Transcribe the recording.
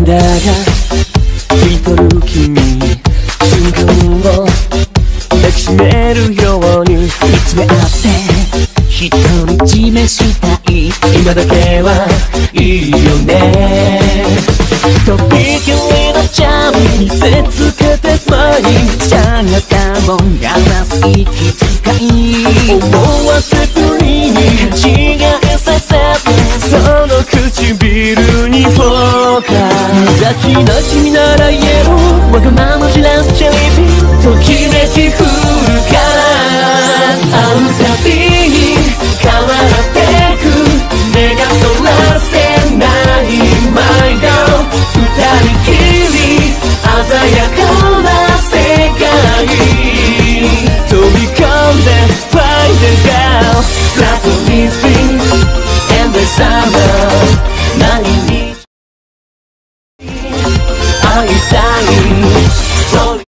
が一人君瞬間を抱きしめるように見つめ合って独り占めしたい今だけはいいよねとびきりのジャム見せつけてスマイルしゃがたもんがらす息遣い思わせぶりに勘違いさせてその唇にフォーカス無邪気な君なら言えるわがままじらすチェリーピーときめき降るから会うたびに変わってく目がそらせない My girl 二人きり鮮やかな世界飛び込んで Find the girl Love is free and the summer 毎日会いたい